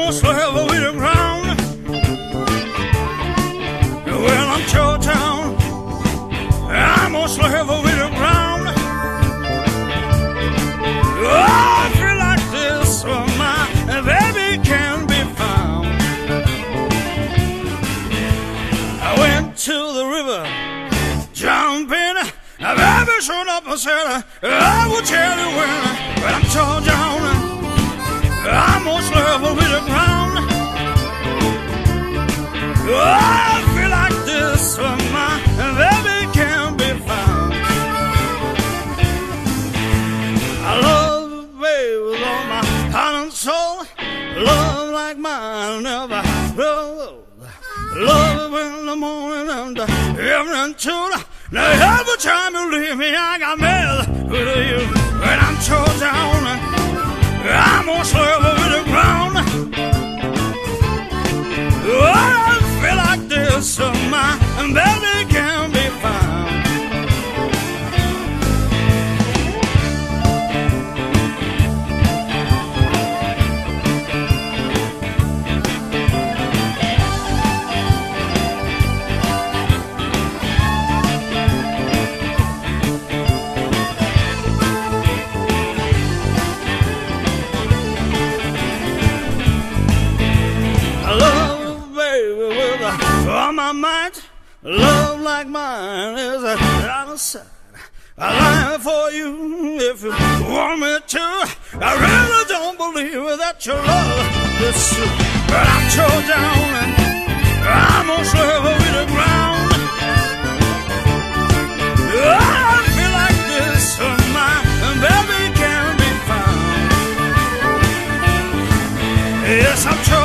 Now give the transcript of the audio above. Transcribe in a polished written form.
almost level with the ground. Well, I'm Georgetown, I'm almost level with the ground. Oh, I feel like this when my baby can be found. I went to the river, jumping, a baby showed up and said, I will tell you when, but I'm Georgetown, I'm almost level with the ground. Oh, I feel like this when my baby can be found. I love a baby with all my heart and soul. Love like mine never grows. Love it in the morning and the evening too. Now every time you leave me, I got mad with you. When I'm tore down, I'm gonna level with the ground. Oh, I feel like this, so my baby can be found. On my mind, love like mine is out of sight. I lie for you if you want me to. I really don't believe that your love is true. But I'm tore down and I'm almost level with the ground. I feel like this when my baby can be found. Yes, I'm tore